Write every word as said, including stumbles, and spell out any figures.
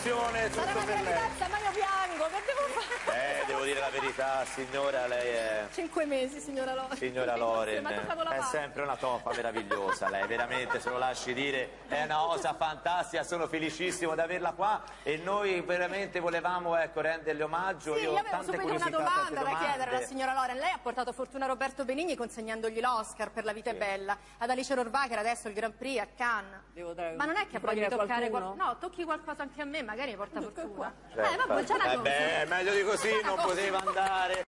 emozione, tutto Sarà una per lei. gravidanza, ma io piango, che devo fare? Eh, devo dire la verità, signora, lei è... Cinque mesi, signora Loren. Signora Loren, Ma toccavo la è palla. sempre una toffa meravigliosa, lei veramente, se lo lasci dire, è una cosa fantastica, sono felicissimo di averla qua e noi veramente volevamo, ecco, renderle omaggio. Sì, io, io ho avevo tante subito una curiosità, domanda tante da domande. chiedere alla signora Loren. Lei ha portato fortuna a Roberto Benigni consegnandogli l'Oscar per La vita è bella, ad Alice Rohrwacher adesso il Grand Prix a Cannes. Devo dare Ma non è che un voglio premio a toccare qualcuno? qual- no, tocchi qualcosa anche a me, magari mi porta fortuna. Cioè, eh, vabbè, già una eh cosa. beh, meglio di così Già una non cosa. poteva andare.